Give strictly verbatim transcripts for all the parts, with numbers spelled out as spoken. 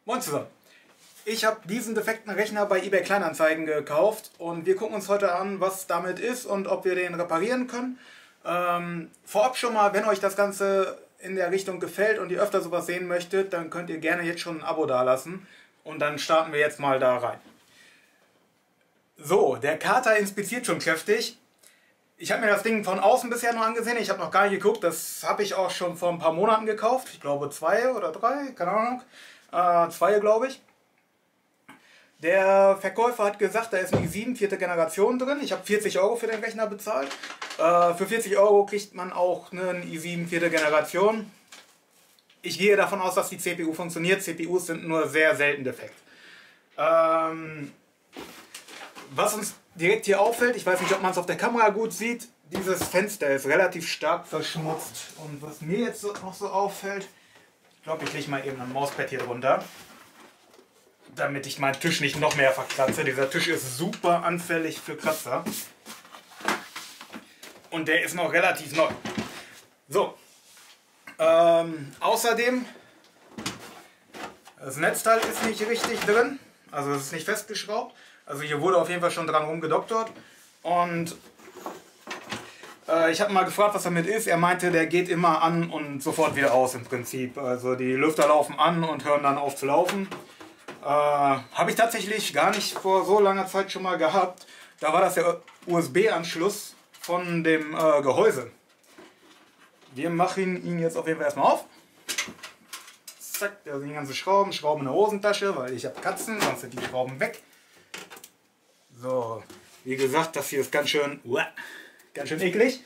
Moin zusammen. Ich habe diesen defekten Rechner bei eBay Kleinanzeigen gekauft und wir gucken uns heute an, was damit ist und ob wir den reparieren können. Ähm, vorab schon mal, wenn euch das Ganze in der Richtung gefällt und ihr öfter sowas sehen möchtet, dann könnt ihr gerne jetzt schon ein Abo dalassen und dann starten wir jetzt mal da rein. So, der Kater inspiziert schon kräftig. Ich habe mir das Ding von außen bisher nur angesehen, ich habe noch gar nicht geguckt, das habe ich auch schon vor ein paar Monaten gekauft. Ich glaube zwei oder drei, keine Ahnung. Äh, zwei glaube ich. Der Verkäufer hat gesagt, da ist ein i sieben vierte Generation drin. Ich habe vierzig Euro für den Rechner bezahlt. Äh, für vierzig Euro kriegt man auch einen i sieben vierte Generation. Ich gehe davon aus, dass die C P U funktioniert. C P Us sind nur sehr selten defekt. Ähm, was uns direkt hier auffällt, ich weiß nicht, ob man es auf der Kamera gut sieht, dieses Fenster ist relativ stark verschmutzt. Und was mir jetzt noch so auffällt, ich glaube, ich lege mal eben ein Mauspad hier drunter, damit ich meinen Tisch nicht noch mehr verkratze. Dieser Tisch ist super anfällig für Kratzer. Und der ist noch relativ neu. So. Ähm, außerdem, das Netzteil ist nicht richtig drin. Also es ist nicht festgeschraubt. Also hier wurde auf jeden Fall schon dran rumgedoktert. Und äh, ich habe mal gefragt, was damit ist. Er meinte, der geht immer an und sofort wieder aus im Prinzip. Also die Lüfter laufen an und hören dann auf zu laufen. Äh, habe ich tatsächlich gar nicht vor so langer Zeit schon mal gehabt. Da war das der U S B-Anschluss von dem äh, Gehäuse. Wir machen ihn jetzt auf jeden Fall erstmal auf. Zack, da sind die ganzen Schrauben. Schrauben in der Hosentasche, weil ich habe Katzen, sonst sind die Schrauben weg. So, wie gesagt, das hier ist ganz schön, uah, ganz schön eklig.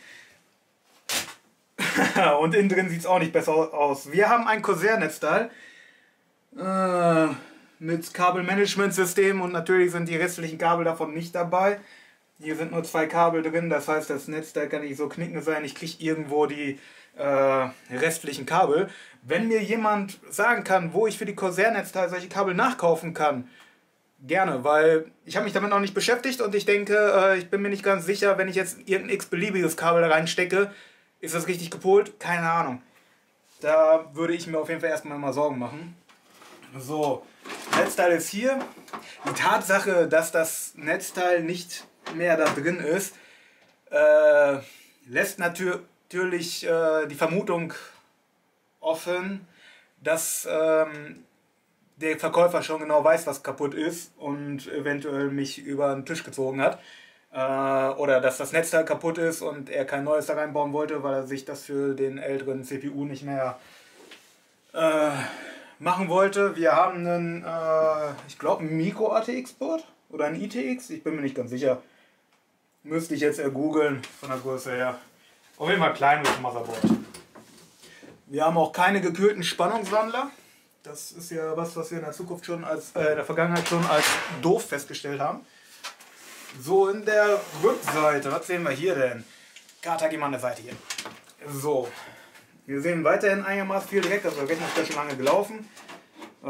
Und innen drin sieht es auch nicht besser aus. Wir haben ein Corsair-Netzteil. Äh, mit Kabelmanagementsystem und natürlich sind die restlichen Kabel davon nicht dabei. Hier sind nur zwei Kabel drin, das heißt, das Netzteil kann nicht so knicken sein. Ich kriege irgendwo die äh, restlichen Kabel. Wenn mir jemand sagen kann, wo ich für die Corsair-Netzteile solche Kabel nachkaufen kann, gerne, weil ich habe mich damit noch nicht beschäftigt und ich denke, äh, ich bin mir nicht ganz sicher, wenn ich jetzt irgendein x-beliebiges Kabel da reinstecke, ist das richtig gepolt? Keine Ahnung. Da würde ich mir auf jeden Fall erstmal mal Sorgen machen. So, Netzteil ist hier. Die Tatsache, dass das Netzteil nicht mehr da drin ist, äh, lässt natür natürlich äh, die Vermutung offen, dass ähm, der Verkäufer schon genau weiß, was kaputt ist und eventuell mich über den Tisch gezogen hat. Äh, oder dass das Netzteil kaputt ist und er kein neues da reinbauen wollte, weil er sich das für den älteren C P U nicht mehr äh, machen wollte. Wir haben einen, äh, ich glaube, einen Micro-A T X-Board oder ein I T X, ich bin mir nicht ganz sicher. Müsste ich jetzt googeln von der Größe her. Auf jeden Fall klein mit dem Motherboard. Wir haben auch keine gekühlten Spannungswandler. Das ist ja was, was wir in der Zukunft schon als, äh, in der Vergangenheit schon als doof festgestellt haben. So, in der Rückseite, was sehen wir hier denn? Kater, geh mal an der Seite hier. So, wir sehen weiterhin einigermaßen viel Dreck, also der Rechner ist ja schon lange gelaufen. Äh,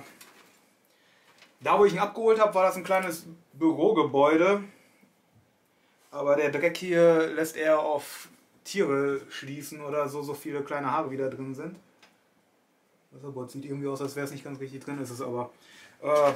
da, wo ich ihn abgeholt habe, war das ein kleines Bürogebäude. Aber der Dreck hier lässt eher auf Tiere schließen oder so, so viele kleine Haare wieder drin sind. Das Wasserboard sieht irgendwie aus, als wäre es nicht ganz richtig drin, ist es aber. Äh,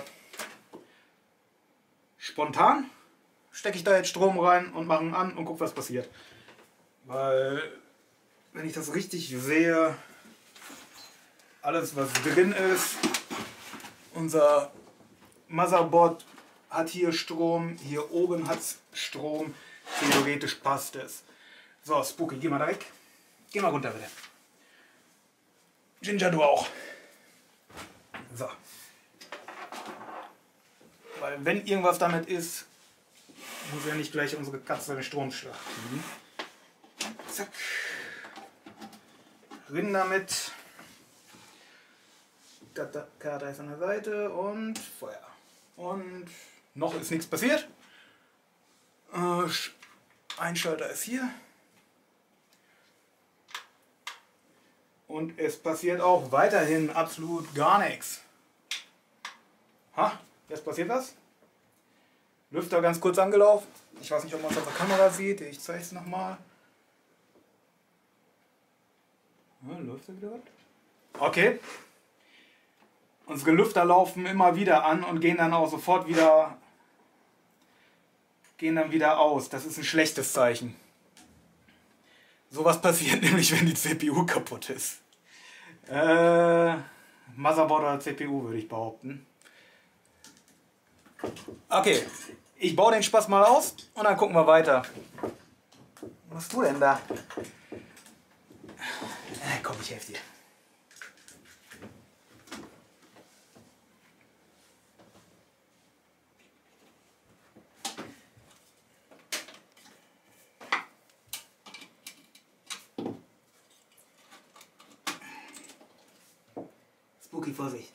spontan stecke ich da jetzt Strom rein und mache ihn an und gucke, was passiert. Weil, wenn ich das richtig sehe, alles was drin ist, unser Motherboard hat hier Strom, hier oben hat es Strom, theoretisch passt es. So, Spooky, geh mal da weg. Geh mal runter bitte. Ginger, du auch. So. Weil wenn irgendwas damit ist, muss ja nicht gleich unsere Katze den Strom schlachten. Zack. Rin damit. Kater ist an der Seite und Feuer. Und noch ist nichts passiert. Äh, Einschalter ist hier. Und es passiert auch weiterhin absolut gar nichts. Ha, jetzt passiert was. Lüfter ganz kurz angelaufen. Ich weiß nicht, ob man es auf der Kamera sieht. Ich zeige es nochmal. Ja, läuft da wieder was? Okay. Unsere Lüfter laufen immer wieder an und gehen dann auch sofort wieder, gehen dann wieder aus. Das ist ein schlechtes Zeichen. Sowas passiert nämlich, wenn die C P U kaputt ist. Äh, Motherboard oder C P U würde ich behaupten. Okay, ich baue den Spaß mal aus und dann gucken wir weiter. Was machst du denn da? Äh, komm, ich helfe dir. Spooky, Vorsicht.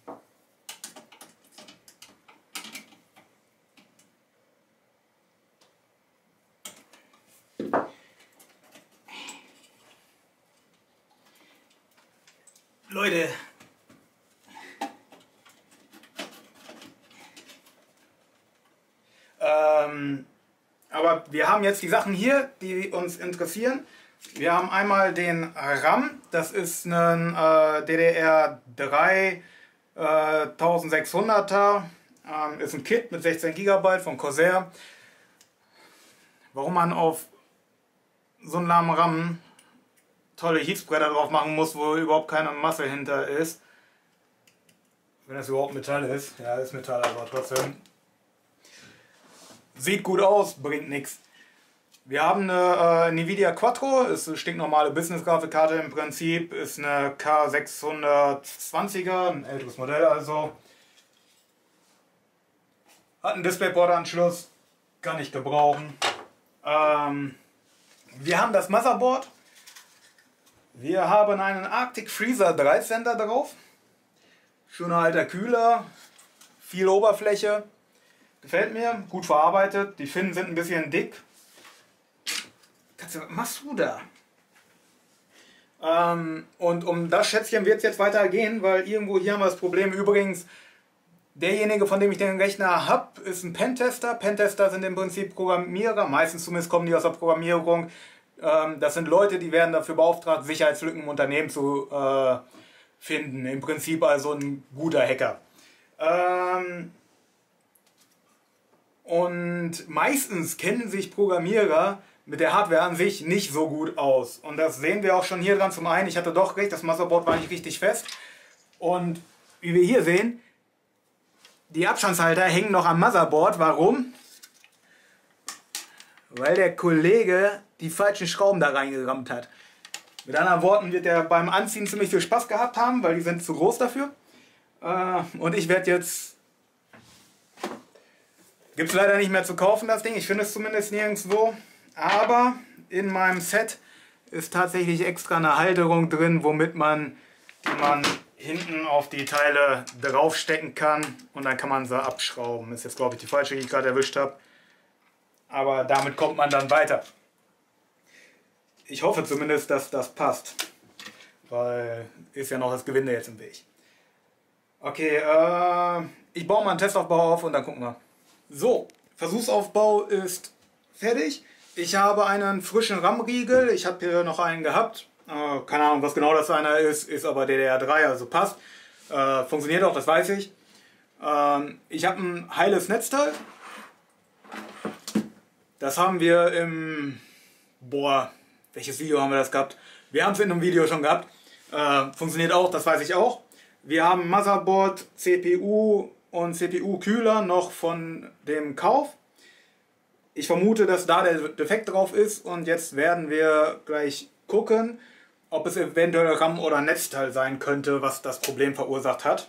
Leute, ähm, aber wir haben jetzt die Sachen hier, die uns interessieren. Wir haben einmal den RAM, das ist ein äh, D D R drei äh, eintausendsechshunderter, ähm, ist ein Kit mit sechzehn Gigabyte von Corsair. Warum man auf so einen lahmen RAM tolle Hilfsbretter drauf machen muss, wo überhaupt keine Masse hinter ist. Wenn das überhaupt Metall ist. Ja, ist Metall, aber trotzdem. Sieht gut aus, bringt nichts. Wir haben eine äh, Nvidia Quattro, ist eine stinknormale Business-Grafikkarte im Prinzip, ist eine K sechshundertzwanziger, ein älteres Modell also. Hat einen DisplayPort-Anschluss, kann ich gebrauchen. Ähm, wir haben das Motherboard. Wir haben einen Arctic Freezer dreizehn da drauf. Schöner alter Kühler, viel Oberfläche. Gefällt mir, gut verarbeitet. Die Finnen sind ein bisschen dick. Katze, was machst du da? Ähm, und um das Schätzchen wird es jetzt weitergehen, weil irgendwo hier haben wir das Problem. Übrigens, derjenige, von dem ich den Rechner habe, ist ein Pentester. Pentester sind im Prinzip Programmierer. Meistens zumindest kommen die aus der Programmierung. Das sind Leute, die werden dafür beauftragt, Sicherheitslücken im Unternehmen zu äh, finden. Im Prinzip also ein guter Hacker. Ähm und meistens kennen sich Programmierer mit der Hardware an sich nicht so gut aus. Und das sehen wir auch schon hier dran. Zum einen, ich hatte doch recht, das Motherboard war nicht richtig fest. Und wie wir hier sehen, die Abstandshalter hängen noch am Motherboard. Warum? Weil der Kollege die falschen Schrauben da reingerammt hat. Mit anderen Worten wird er beim Anziehen ziemlich viel Spaß gehabt haben, weil die sind zu groß dafür. Äh, und ich werde jetzt... Gibt es leider nicht mehr zu kaufen, das Ding. Ich finde es zumindest nirgendwo. Aber in meinem Set ist tatsächlich extra eine Halterung drin, womit man, die man hinten auf die Teile draufstecken kann. Und dann kann man sie abschrauben. Das ist jetzt, glaube ich, die falsche, die ich gerade erwischt habe. Aber damit kommt man dann weiter. Ich hoffe zumindest, dass das passt. Weil ist ja noch das Gewinde jetzt im Weg. Okay, äh, ich baue mal einen Testaufbau auf und dann gucken wir. So, Versuchsaufbau ist fertig. Ich habe einen frischen RAM-Riegel. Ich habe hier noch einen gehabt. Äh, keine Ahnung, was genau das einer ist. Ist aber D D R drei, also passt. Äh, funktioniert auch, das weiß ich. Ähm, ich habe ein heiles Netzteil. Das haben wir im... Boah, welches Video haben wir das gehabt? Wir haben es in einem Video schon gehabt. Äh, funktioniert auch, das weiß ich auch. Wir haben Motherboard, C P U und C P U-Kühler noch von dem Kauf. Ich vermute, dass da der Defekt drauf ist und jetzt werden wir gleich gucken, ob es eventuell RAM oder Netzteil sein könnte, was das Problem verursacht hat.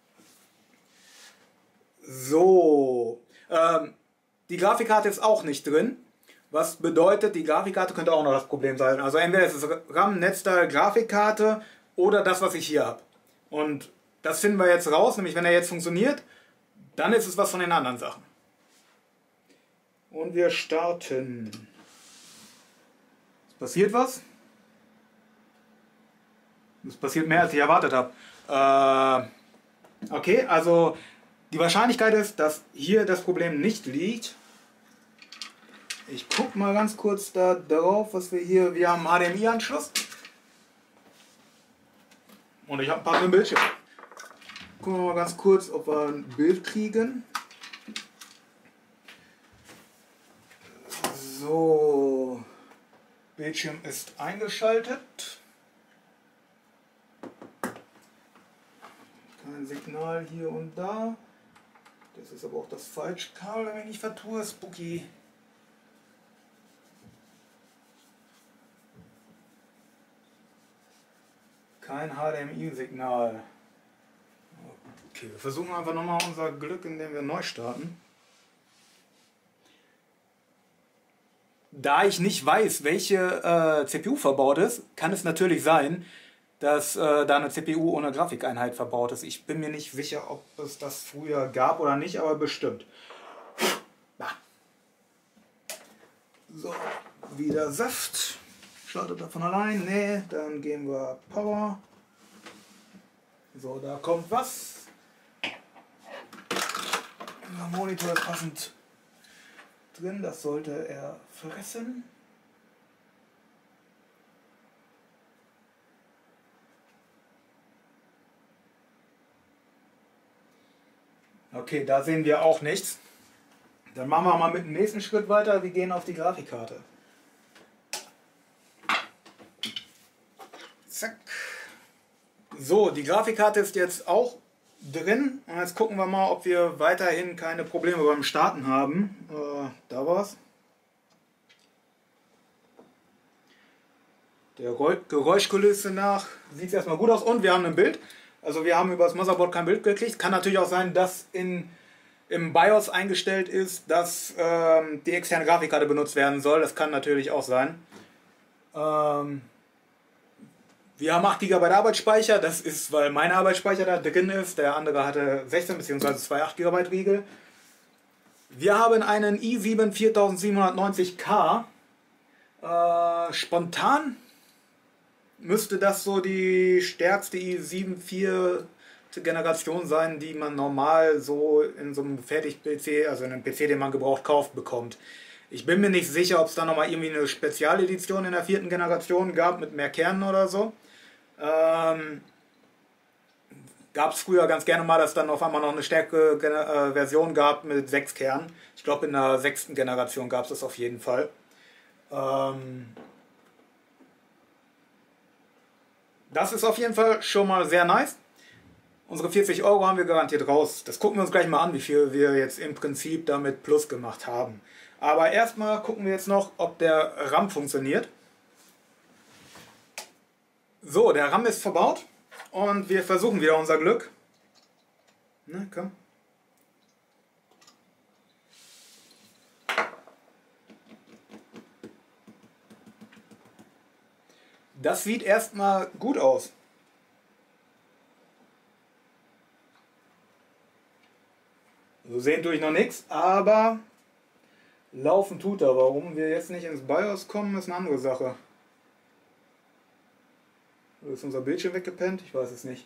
So, ähm, die Grafikkarte ist auch nicht drin, was bedeutet, die Grafikkarte könnte auch noch das Problem sein. Also entweder ist es RAM, Netzteil, Grafikkarte oder das, was ich hier habe. Und das finden wir jetzt raus, nämlich wenn er jetzt funktioniert, dann ist es was von den anderen Sachen. Und wir starten. Es passiert was. Es passiert mehr, als ich erwartet habe. Äh, okay, also die Wahrscheinlichkeit ist, dass hier das Problem nicht liegt. Ich gucke mal ganz kurz da drauf, was wir hier... Wir haben einen H D M I-Anschluss. Und ich habe einen passenden Bildschirm. Gucken wir mal ganz kurz, ob wir ein Bild kriegen. So, Bildschirm ist eingeschaltet. Kein Signal hier und da. Das ist aber auch das falsche Kabel, wenn ich nicht vertue. Spooky. Kein H D M I-Signal. Okay, wir versuchen einfach nochmal unser Glück, indem wir neu starten. Da ich nicht weiß, welche äh, C P U verbaut ist, kann es natürlich sein, dass äh, da eine C P U ohne Grafikeinheit verbaut ist. Ich bin mir nicht sicher, ob es das früher gab oder nicht, aber bestimmt. So, wieder Saft. Startet er von allein? Nee, dann gehen wir Power. So, da kommt was. Der Monitor ist passend drin, das sollte er fressen. Okay, da sehen wir auch nichts. Dann machen wir mal mit dem nächsten Schritt weiter. Wir gehen auf die Grafikkarte. Zack. So, die Grafikkarte ist jetzt auch drin. Und jetzt gucken wir mal, ob wir weiterhin keine Probleme beim Starten haben. Äh, da war's. Der Geräuschkulisse nach sieht es erstmal gut aus und wir haben ein Bild. Also wir haben über das Motherboard kein Bild gekriegt. Kann natürlich auch sein, dass in, im BIOS eingestellt ist, dass ähm, die externe Grafikkarte benutzt werden soll. Das kann natürlich auch sein. Ähm, wir haben acht Gigabyte Arbeitsspeicher. Das ist, weil mein Arbeitsspeicher da drin ist. Der andere hatte sechzehn bzw. zwei acht Gigabyte Riegel. Wir haben einen i sieben vierzehn K. Äh, spontan müsste das so die stärkste i sieben vier Generation sein, die man normal so in so einem Fertig-P C, also in einem P C, den man gebraucht kauft, bekommt. Ich bin mir nicht sicher, ob es da nochmal irgendwie eine Spezialedition in der vierten Generation gab mit mehr Kernen oder so. Ähm, gab es früher ganz gerne mal, dass dann auf einmal noch eine stärkere äh, Version gab mit sechs Kernen. Ich glaube, in der sechsten Generation gab es das auf jeden Fall. Ähm, Das ist auf jeden Fall schon mal sehr nice. Unsere vierzig Euro haben wir garantiert raus. Das gucken wir uns gleich mal an, wie viel wir jetzt im Prinzip damit plus gemacht haben. Aber erstmal gucken wir jetzt noch, ob der RAM funktioniert. So, der RAM ist verbaut und wir versuchen wieder unser Glück. Na, komm. Das sieht erstmal gut aus. So sehen tue ich noch nichts, aber laufen tut er. Warum wir jetzt nicht ins BIOS kommen, ist eine andere Sache. Oder ist unser Bildschirm weggepennt? Ich weiß es nicht.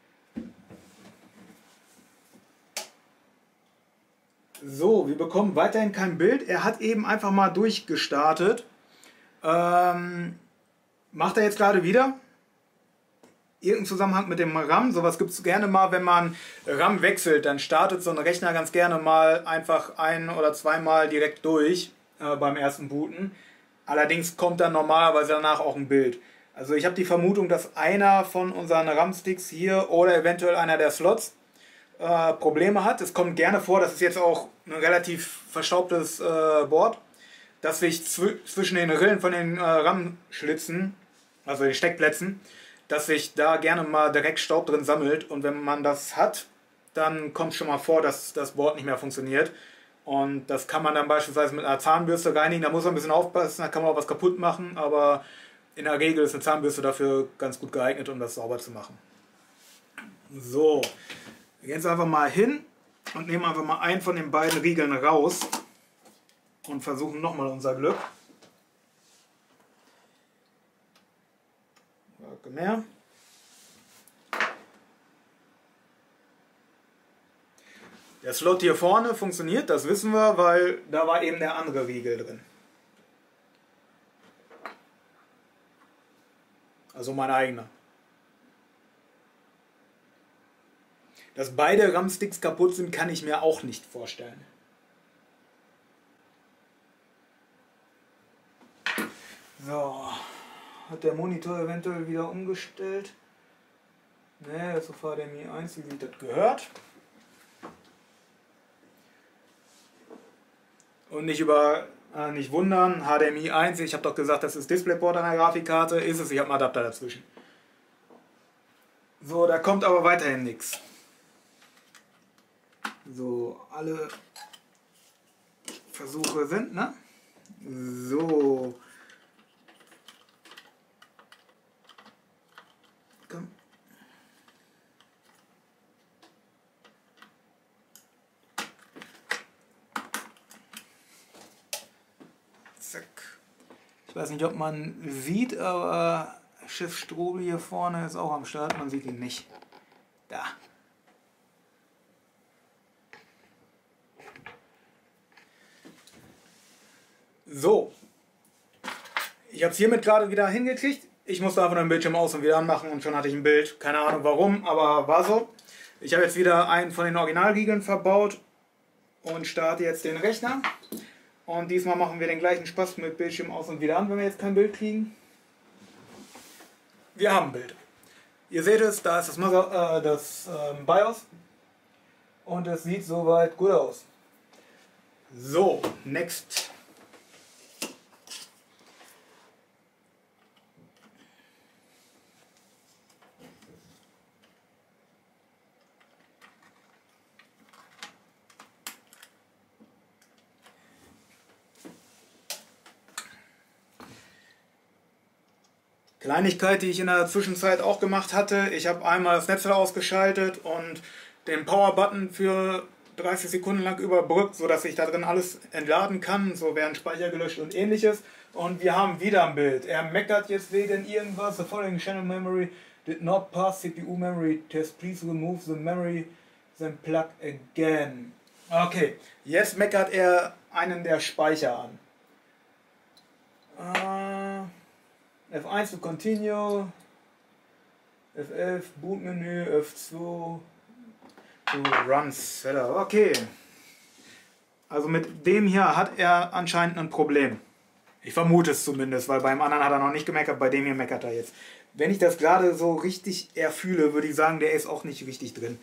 So, wir bekommen weiterhin kein Bild. Er hat eben einfach mal durchgestartet. Ähm... Macht er jetzt gerade wieder. Irgendeinen Zusammenhang mit dem RAM. Sowas gibt es gerne mal, wenn man RAM wechselt. Dann startet so ein Rechner ganz gerne mal einfach ein- oder zweimal direkt durch äh, beim ersten Booten. Allerdings kommt dann normalerweise danach auch ein Bild. Also ich habe die Vermutung, dass einer von unseren RAM-Sticks hier oder eventuell einer der Slots äh, Probleme hat. Es kommt gerne vor, das ist jetzt auch ein relativ verstaubtes äh, Board, dass sich zw zwischen den Rillen von den äh, RAM-Schlitzen, also den Steckplätzen, dass sich da gerne mal direkt Staub drin sammelt und wenn man das hat, dann kommt schon mal vor, dass das Board nicht mehr funktioniert und das kann man dann beispielsweise mit einer Zahnbürste reinigen, da muss man ein bisschen aufpassen, da kann man auch was kaputt machen, aber in der Regel ist eine Zahnbürste dafür ganz gut geeignet, um das sauber zu machen. So, wir gehen jetzt einfach mal hin und nehmen einfach mal einen von den beiden Riegeln raus und versuchen nochmal unser Glück. Mehr. Der Slot hier vorne funktioniert, das wissen wir, weil da war eben der andere Riegel drin. Also mein eigener. Dass beide RAM-Sticks kaputt sind, kann ich mir auch nicht vorstellen. So, hat der Monitor eventuell wieder umgestellt? Ne, das ist auf H D M I eins, wie sich das gehört. Und nicht über äh, nicht wundern, H D M I eins, ich habe doch gesagt, das ist DisplayPort an der Grafikkarte, ist es, ich habe einen Adapter dazwischen. So, da kommt aber weiterhin nichts. So, alle Versuche sind, ne? So. Komm. Zack. Ich weiß nicht, ob man sieht, aber Chef Strobel hier vorne ist auch am Start, man sieht ihn nicht. Da. So, ich habe es hiermit gerade wieder hingekriegt. Ich musste einfach nur den Bildschirm aus und wieder anmachen und schon hatte ich ein Bild. Keine Ahnung warum, aber war so. Ich habe jetzt wieder einen von den Originalriegeln verbaut und starte jetzt den Rechner. Und diesmal machen wir den gleichen Spaß mit Bildschirm aus und wieder an, wenn wir jetzt kein Bild kriegen. Wir haben ein Bild. Ihr seht es, da ist das, Mother, äh, das äh, BIOS und es sieht soweit gut aus. So, next. Kleinigkeit, die ich in der Zwischenzeit auch gemacht hatte. Ich habe einmal das Netzteil ausgeschaltet und den Power-Button für dreißig Sekunden lang überbrückt, sodass ich da drin alles entladen kann. So werden Speicher gelöscht und ähnliches. Und wir haben wieder ein Bild. Er meckert jetzt wegen irgendwas. The following channel memory did not pass C P U memory test. Please remove the memory, then plug again. Okay, jetzt meckert er einen der Speicher an. Äh... F eins to continue, F elf Bootmenü, F zwei to run setup. Okay. Also mit dem hier hat er anscheinend ein Problem. Ich vermute es zumindest, weil beim anderen hat er noch nicht gemeckert, bei dem hier meckert er jetzt. Wenn ich das gerade so richtig erfühle, würde ich sagen, der ist auch nicht richtig drin.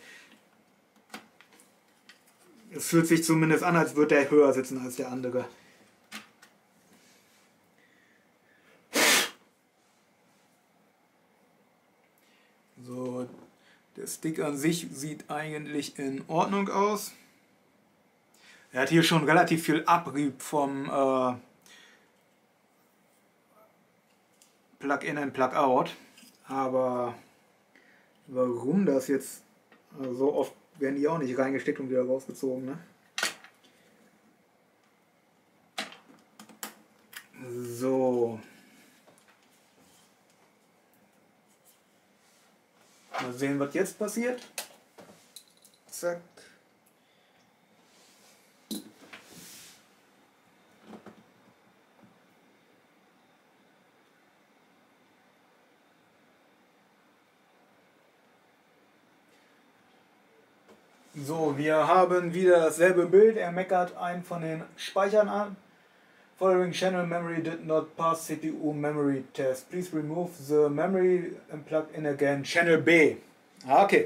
Es fühlt sich zumindest an, als würde er höher sitzen als der andere. So, der Stick an sich sieht eigentlich in Ordnung aus. Er hat hier schon relativ viel Abrieb vom äh, Plug-in und Plug-out. Aber warum das jetzt also so oft werden die auch nicht reingesteckt und wieder rausgezogen, ne? So. Mal sehen, was jetzt passiert. Zack. So, wir haben wieder dasselbe Bild. Er meckert einen von den Speichern an. Following channel memory did not pass C P U memory test. Please remove the memory and plug in again. Channel B. Okay.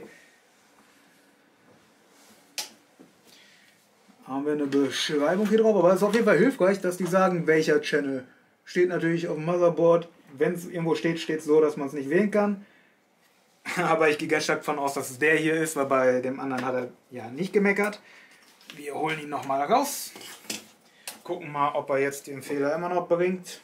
Haben wir eine Beschreibung hier drauf, aber es ist auf jeden Fall hilfreich, dass die sagen, welcher Channel. Steht natürlich auf dem Motherboard. Wenn es irgendwo steht, steht es so, dass man es nicht wählen kann. Aber ich gehe ganz stark davon aus, dass es der hier ist, weil bei dem anderen hat er ja nicht gemeckert. Wir holen ihn nochmal raus. Gucken mal, ob er jetzt den Fehler immer noch bringt.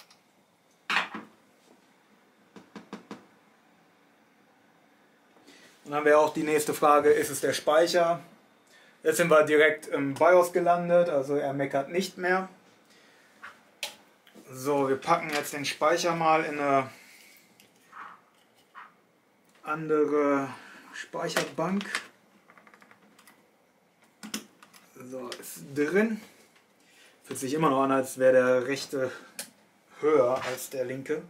Dann haben wir auch die nächste Frage, ist es der Speicher? Jetzt sind wir direkt im BIOS gelandet, also er meckert nicht mehr. So, wir packen jetzt den Speicher mal in eine andere Speicherbank. So, ist drin. Fühlt sich immer noch an, als wäre der rechte höher als der linke.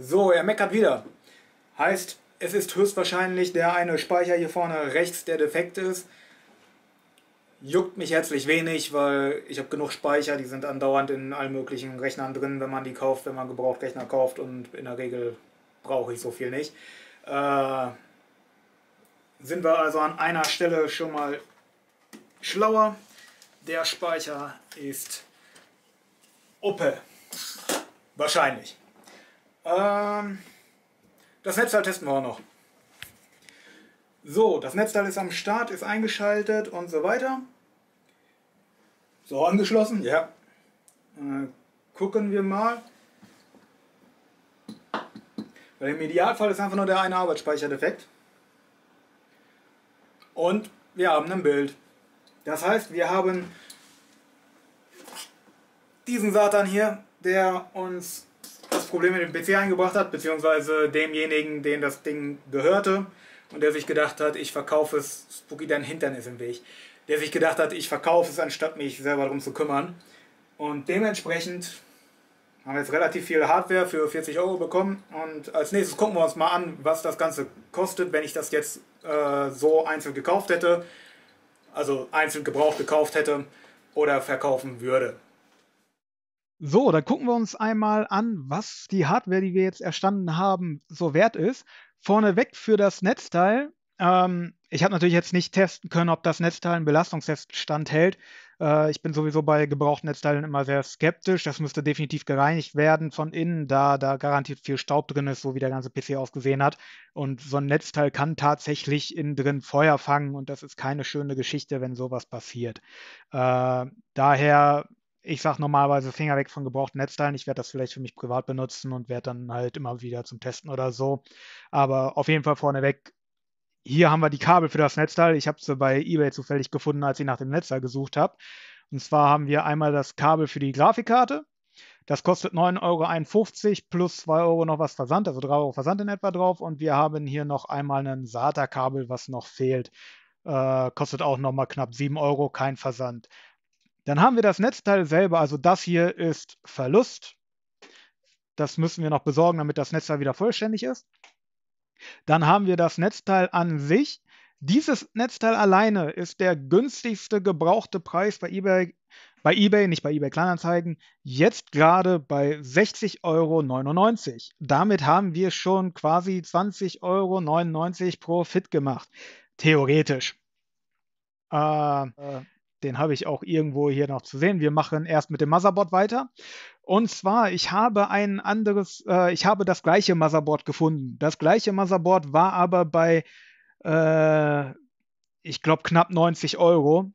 So, er meckert wieder. Heißt, es ist höchstwahrscheinlich der eine Speicher hier vorne rechts, der defekt ist. Juckt mich herzlich wenig, weil ich habe genug Speicher, die sind andauernd in allen möglichen Rechnern drin, wenn man die kauft, wenn man Gebrauchtrechner kauft, und in der Regel brauche ich so viel nicht. Äh, sind wir also an einer Stelle schon mal schlauer. Der Speicher ist Oppe. Wahrscheinlich. Ähm, das Netzteil testen wir auch noch. So, das Netzteil ist am Start, ist eingeschaltet und so weiter. So, angeschlossen, ja. Äh, gucken wir mal. Weil im Idealfall ist einfach nur der eine Arbeitsspeicher defekt. Und wir haben ein Bild. Das heißt, wir haben diesen Satan hier, der uns das Problem mit dem P C eingebracht hat, beziehungsweise demjenigen, den das Ding gehörte und der sich gedacht hat, ich verkaufe es, Spooky, dein Hintern ist im Weg, der sich gedacht hat, ich verkaufe es, anstatt mich selber darum zu kümmern. Und dementsprechend haben wir jetzt relativ viel Hardware für vierzig Euro bekommen, und als nächstes gucken wir uns mal an, was das Ganze kostet, wenn ich das jetzt äh, so einzeln gekauft hätte, also einzeln gebraucht gekauft hätte oder verkaufen würde. So, dann gucken wir uns einmal an, was die Hardware, die wir jetzt erstanden haben, so wert ist. Vorneweg für das Netzteil. Ähm, ich habe natürlich jetzt nicht testen können, ob das Netzteil einen Belastungstest standhält. Äh, ich bin sowieso bei gebrauchten Netzteilen immer sehr skeptisch. Das müsste definitiv gereinigt werden von innen, da da garantiert viel Staub drin ist, so wie der ganze P C ausgesehen hat. Und so ein Netzteil kann tatsächlich innen drin Feuer fangen, und das ist keine schöne Geschichte, wenn sowas passiert. Äh, daher, ich sage normalerweise Finger weg von gebrauchten Netzteilen. Ich werde das vielleicht für mich privat benutzen und werde dann halt immer wieder zum Testen oder so. Aber auf jeden Fall vorneweg, hier haben wir die Kabel für das Netzteil. Ich habe sie bei eBay zufällig gefunden, als ich nach dem Netzteil gesucht habe. Und zwar haben wir einmal das Kabel für die Grafikkarte. Das kostet neun Euro einundfünfzig plus zwei Euro noch was Versand, also drei Euro Versand in etwa drauf. Und wir haben hier noch einmal ein SATA-Kabel, was noch fehlt. Äh, kostet auch nochmal knapp sieben Euro, kein Versand. Dann haben wir das Netzteil selber, also das hier ist Verlust. Das müssen wir noch besorgen, damit das Netzteil wieder vollständig ist. Dann haben wir das Netzteil an sich. Dieses Netzteil alleine ist der günstigste gebrauchte Preis bei eBay, bei eBay, nicht bei eBay Kleinanzeigen, jetzt gerade bei sechzig Euro neunundneunzig. Damit haben wir schon quasi zwanzig Euro neunundneunzig pro Fit gemacht. Theoretisch. Äh, den habe ich auch irgendwo hier noch zu sehen. Wir machen erst mit dem Motherboard weiter. Und zwar, ich habe ein anderes, äh, ich habe das gleiche Motherboard gefunden. Das gleiche Motherboard war aber bei, äh, ich glaube, knapp neunzig Euro.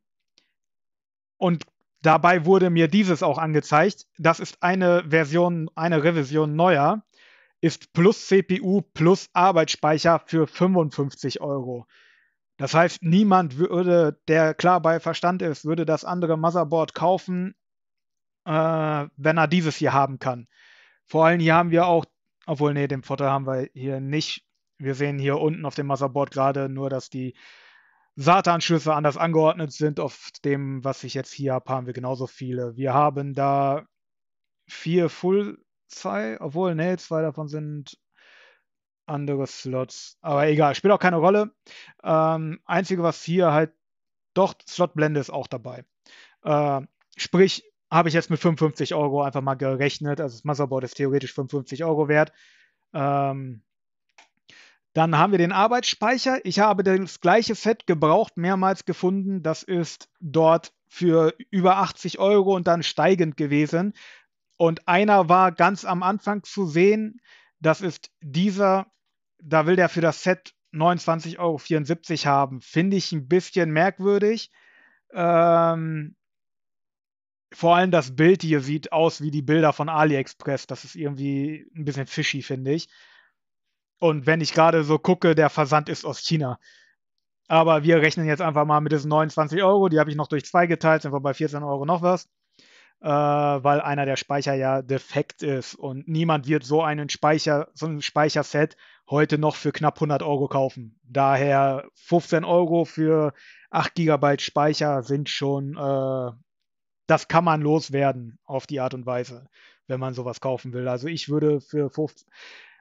Und dabei wurde mir dieses auch angezeigt. Das ist eine Version, eine Revision neuer, ist plus C P U plus Arbeitsspeicher für fünfundfünfzig Euro. Das heißt, niemand würde, der klar bei Verstand ist, würde das andere Motherboard kaufen, äh, wenn er dieses hier haben kann. Vor allem hier haben wir auch, obwohl, nee, den Vorteil haben wir hier nicht. Wir sehen hier unten auf dem Motherboard gerade nur, dass die SATA-Anschlüsse anders angeordnet sind. Auf dem, was ich jetzt hier habe, haben wir genauso viele. Wir haben da vier Full-Size, obwohl, nee, zwei davon sind andere Slots. Aber egal, spielt auch keine Rolle. Ähm, einzige, was hier halt, doch, Slotblende ist auch dabei. Äh, sprich, habe ich jetzt mit fünfundfünfzig Euro einfach mal gerechnet. Also das Motherboard ist theoretisch fünfundfünfzig Euro wert. Ähm, dann haben wir den Arbeitsspeicher. Ich habe das gleiche Set gebraucht, mehrmals gefunden. Das ist dort für über achtzig Euro und dann steigend gewesen. Und einer war ganz am Anfang zu sehen. Das ist dieser, da will der für das Set neunundzwanzig Euro vierundsiebzig haben. Finde ich ein bisschen merkwürdig. Ähm, vor allem das Bild hier sieht aus wie die Bilder von AliExpress. Das ist irgendwie ein bisschen fishy, finde ich. Und wenn ich gerade so gucke, der Versand ist aus China. Aber wir rechnen jetzt einfach mal mit diesen neunundzwanzig Euro. Die habe ich noch durch zwei geteilt, sind wir bei vierzehn Euro noch was. Äh, weil einer der Speicher ja defekt ist. Und niemand wird so einen Speicher, so ein Speicherset heute noch für knapp hundert Euro kaufen. Daher fünfzehn Euro für acht Gigabyte Speicher sind schon, äh, das kann man loswerden auf die Art und Weise, wenn man sowas kaufen will. Also ich würde für fünfzehn,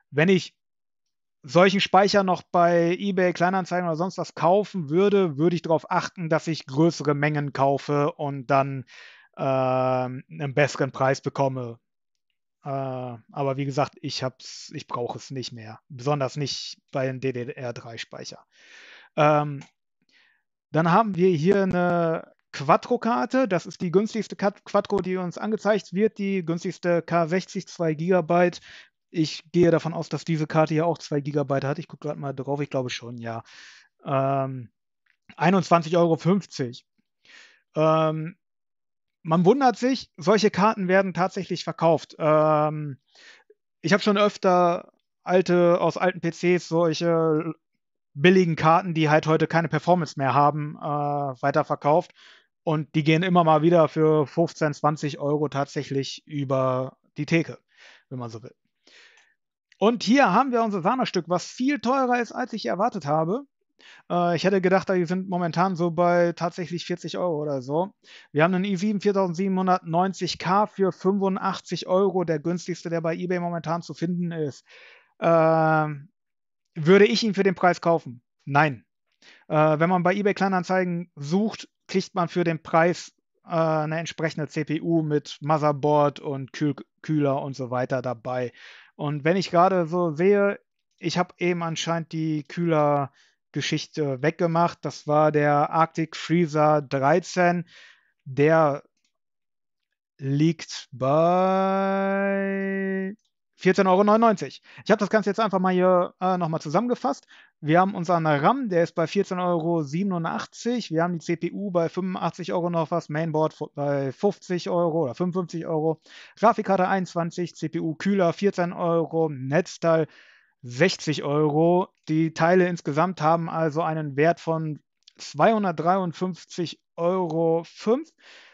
Wenn ich solchen Speicher noch bei eBay Kleinanzeigen oder sonst was kaufen würde, würde ich darauf achten, dass ich größere Mengen kaufe und dann äh, einen besseren Preis bekomme. Äh, aber wie gesagt, ich hab's, ich brauche es nicht mehr. Besonders nicht bei einem D D R drei Speicher. Ähm, dann haben wir hier eine Quattro-Karte. Das ist die günstigste Quattro, die uns angezeigt wird. Die günstigste K sechzig, zwei Gigabyte. Ich gehe davon aus, dass diese Karte hier auch zwei Gigabyte hat. Ich gucke gerade mal drauf. Ich glaube schon, ja. Ähm, einundzwanzig Euro fünfzig. Ähm, man wundert sich, solche Karten werden tatsächlich verkauft. Ähm, ich habe schon öfter alte, aus alten P Cs solche billigen Karten, die halt heute keine Performance mehr haben, äh, weiterverkauft. Und die gehen immer mal wieder für fünfzehn, zwanzig Euro tatsächlich über die Theke, wenn man so will. Und hier haben wir unser Sahnestück, was viel teurer ist, als ich erwartet habe. Äh, ich hätte gedacht, die sind momentan so bei tatsächlich vierzig Euro oder so. Wir haben einen i sieben viersiebenhundertneunzig K für fünfundachtzig Euro, der günstigste, der bei eBay momentan zu finden ist. Äh, würde ich ihn für den Preis kaufen? Nein. Äh, wenn man bei eBay Kleinanzeigen sucht, kriegt man für den Preis äh, eine entsprechende C P U mit Motherboard und Kühl Kühler und so weiter dabei. Und wenn ich gerade so sehe, ich habe eben anscheinend die Kühlergeschichte weggemacht. Das war der Arctic Freezer dreizehn. Der liegt bei vierzehn Euro neunundneunzig. Ich habe das Ganze jetzt einfach mal hier äh, nochmal zusammengefasst. Wir haben unseren RAM, der ist bei vierzehn Euro siebenundachtzig. Wir haben die C P U bei fünfundachtzig Euro noch was, Mainboard bei fünfzig Euro oder fünfundfünfzig Euro, Grafikkarte einundzwanzig, C P U Kühler vierzehn Euro, Netzteil sechzig Euro. Die Teile insgesamt haben also einen Wert von zweihundertdreiundfünfzig Euro fünf.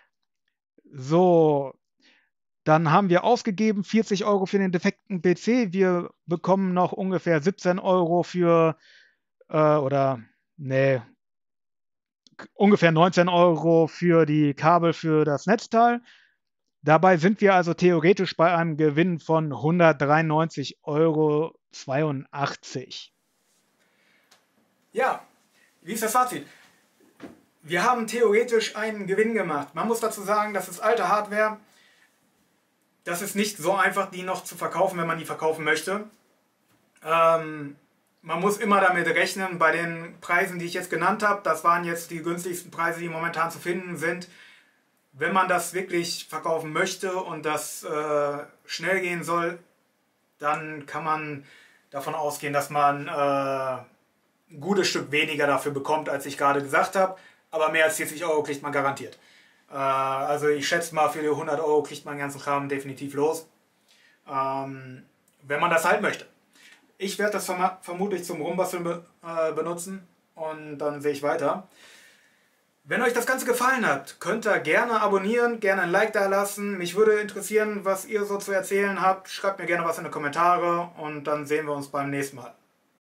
So, dann haben wir ausgegeben vierzig Euro für den defekten P C. Wir bekommen noch ungefähr siebzehn Euro für, äh, oder, nee, ungefähr neunzehn Euro für die Kabel für das Netzteil. Dabei sind wir also theoretisch bei einem Gewinn von hundertdreiundneunzig Euro zweiundachtzig. Ja, wie ist das Fazit? Wir haben theoretisch einen Gewinn gemacht. Man muss dazu sagen, das ist alte Hardware. Das ist nicht so einfach, die noch zu verkaufen, wenn man die verkaufen möchte. Ähm, man muss immer damit rechnen, bei den Preisen, die ich jetzt genannt habe, das waren jetzt die günstigsten Preise, die momentan zu finden sind. Wenn man das wirklich verkaufen möchte und das äh, schnell gehen soll, dann kann man davon ausgehen, dass man äh, ein gutes Stück weniger dafür bekommt, als ich gerade gesagt habe. Aber mehr als vierzig Euro kriegt man garantiert. Äh, also ich schätze mal, für die hundert Euro kriegt man den ganzen Kram definitiv los. Ähm, wenn man das halt möchte. Ich werde das verm vermutlich zum Rumbasteln be äh, benutzen und dann sehe ich weiter. Wenn euch das Ganze gefallen hat, könnt ihr gerne abonnieren, gerne ein Like da lassen. Mich würde interessieren, was ihr so zu erzählen habt. Schreibt mir gerne was in die Kommentare und dann sehen wir uns beim nächsten Mal.